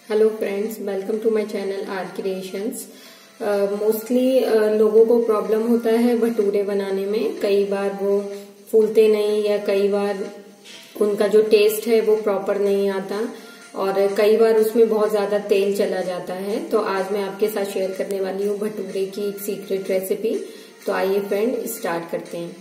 Hello friends, welcome to my channel R creations. Mostly लोगों को problem होता है भटूरे बनाने में। कई बार वो फूलते नहीं या कई बार उनका जो टेस्ट है वो प्रॉपर नहीं आता और कई बार उसमें बहुत ज्यादा तेल चला जाता है। तो आज मैं आपके साथ शेयर करने वाली हूँ भटूरे की एक सीक्रेट रेसिपी। तो आइए फ्रेंड स्टार्ट करते हैं।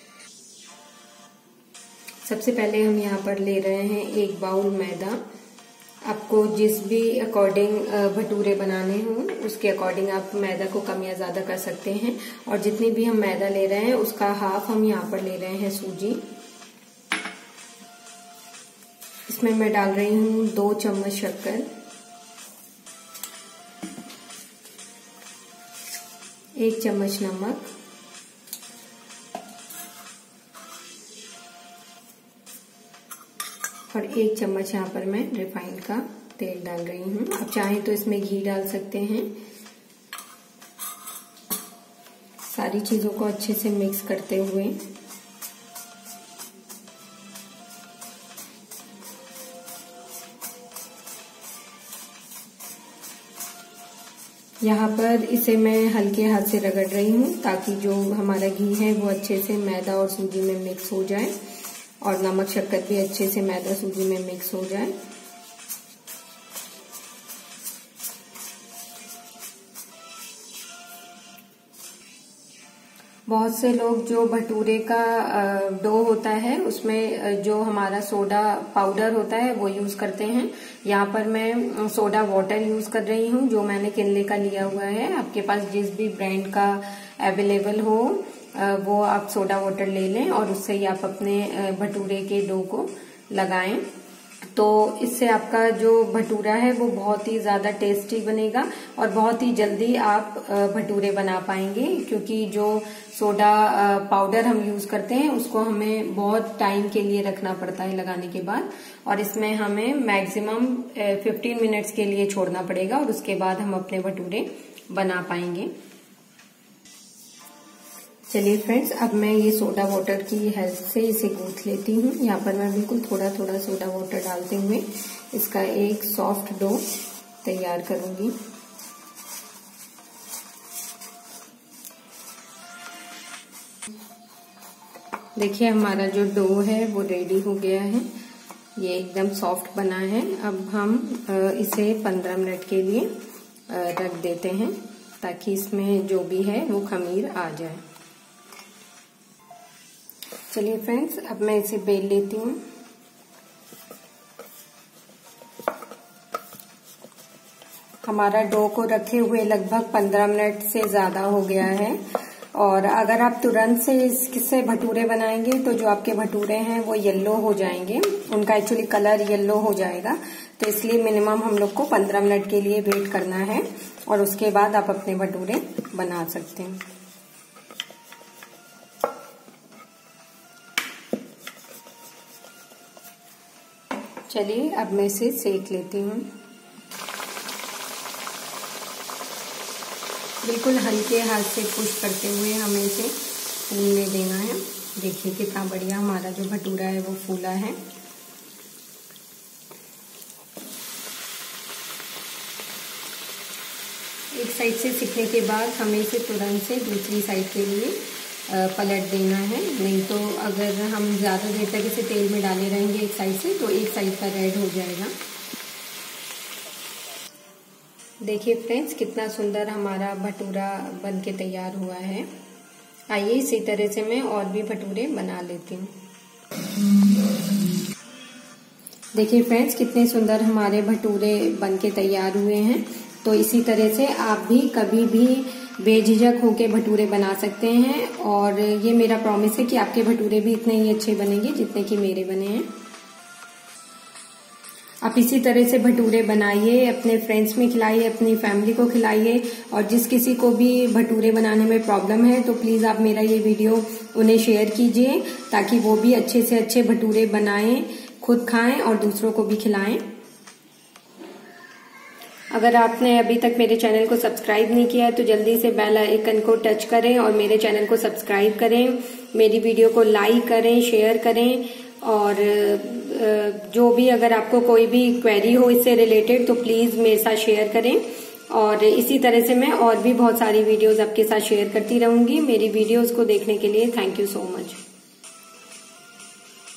सबसे पहले हम यहाँ पर ले रहे हैं 1 बाउल मैदा। आपको जिस भी अकॉर्डिंग भटूरे बनाने हों उसके अकॉर्डिंग आप मैदा को कम या ज्यादा कर सकते हैं। और जितनी भी हम मैदा ले रहे हैं उसका हाफ हम यहाँ पर ले रहे हैं सूजी। इसमें मैं डाल रही हूँ 2 चम्मच शक्कर, 1 चम्मच नमक, और 1 चम्मच यहाँ पर मैं रिफाइंड का तेल डाल रही हूँ। आप चाहें तो इसमें घी डाल सकते हैं। सारी चीजों को अच्छे से मिक्स करते हुए यहाँ पर इसे मैं हल्के हाथ से रगड़ रही हूँ ताकि जो हमारा घी है वो अच्छे से मैदा और सूजी में मिक्स हो जाए और नमक शक्कर भी अच्छे से मैदा सूजी में मिक्स हो जाए। बहुत से लोग जो भटूरे का डो होता है उसमें जो हमारा सोडा पाउडर होता है वो यूज करते हैं। यहाँ पर मैं सोडा वाटर यूज कर रही हूँ जो मैंने किनले का लिया हुआ है। आपके पास जिस भी ब्रांड का अवेलेबल हो वो आप सोडा वाटर ले लें और उससे ही आप अपने भटूरे के डो को लगाएं। तो इससे आपका जो भटूरा है वो बहुत ही ज्यादा टेस्टी बनेगा और बहुत ही जल्दी आप भटूरे बना पाएंगे, क्योंकि जो सोडा पाउडर हम यूज करते हैं उसको हमें बहुत टाइम के लिए रखना पड़ता है लगाने के बाद, और इसमें हमें मैक्सिमम 15 मिनट्स के लिए छोड़ना पड़ेगा और उसके बाद हम अपने भटूरे बना पाएंगे। चलिए फ्रेंड्स, अब मैं ये सोडा वाटर की हेल्प से इसे गूंथ लेती हूँ। यहाँ पर मैं बिल्कुल थोड़ा थोड़ा सोडा वाटर डालते हुए इसका एक सॉफ्ट डो तैयार करूंगी। देखिए हमारा जो डो है वो रेडी हो गया है। ये एकदम सॉफ्ट बना है। अब हम इसे 15 मिनट के लिए रख देते हैं ताकि इसमें जो भी है वो खमीर आ जाए। चलिए फ्रेंड्स, अब मैं इसे बेल लेती हूँ। हमारा डो को रखे हुए लगभग 15 मिनट से ज्यादा हो गया है और अगर आप तुरंत से इससे भटूरे बनाएंगे तो जो आपके भटूरे हैं वो येलो हो जाएंगे, उनका एक्चुअली कलर येलो हो जाएगा। तो इसलिए मिनिमम हम लोग को 15 मिनट के लिए वेट करना है और उसके बाद आप अपने भटूरे बना सकते हैं। चलिए अब मैं इसे सेक लेती हूँ। बिल्कुल हल्के हाथ से पुश करते हुए हमें इसे फूलने देना है। देखिए कितना बढ़िया हमारा जो भटूरा है वो फूला है। एक साइड से सिकने के बाद हमें इसे तुरंत से दूसरी साइड के लिए पलट देना है, नहीं तो अगर हम ज्यादा देर तक इसे तेल में डाले रहेंगे एक साइड से तो एक साइड का रेड हो जाएगा। देखिए फ्रेंड्स, कितना सुंदर हमारा भटूरा बनके तैयार हुआ है। आइए इसी तरह से मैं और भी भटूरे बना लेती हूँ। देखिए फ्रेंड्स, कितने सुंदर हमारे भटूरे बनके तैयार हुए हैं। तो इसी तरह से आप भी कभी भी बेझिझक होके भटूरे बना सकते हैं और ये मेरा प्रॉमिस है कि आपके भटूरे भी इतने ही अच्छे बनेंगे जितने कि मेरे बने हैं। आप इसी तरह से भटूरे बनाइए, अपने फ्रेंड्स में खिलाइए, अपनी फैमिली को खिलाइए, और जिस किसी को भी भटूरे बनाने में प्रॉब्लम है तो प्लीज आप मेरा ये वीडियो उन्हें शेयर कीजिए ताकि वो भी अच्छे से अच्छे भटूरे बनाएं, खुद खाएं और दूसरों को भी खिलाएं। अगर आपने अभी तक मेरे चैनल को सब्सक्राइब नहीं किया है तो जल्दी से बेल आइकन को टच करें और मेरे चैनल को सब्सक्राइब करें। मेरी वीडियो को लाइक करें, शेयर करें और जो भी अगर आपको कोई भी क्वेरी हो इससे रिलेटेड तो प्लीज मेरे साथ शेयर करें। और इसी तरह से मैं और भी बहुत सारी वीडियोस आपके साथ शेयर करती रहूंगी। मेरी वीडियोस को देखने के लिए थैंक यू सो मच।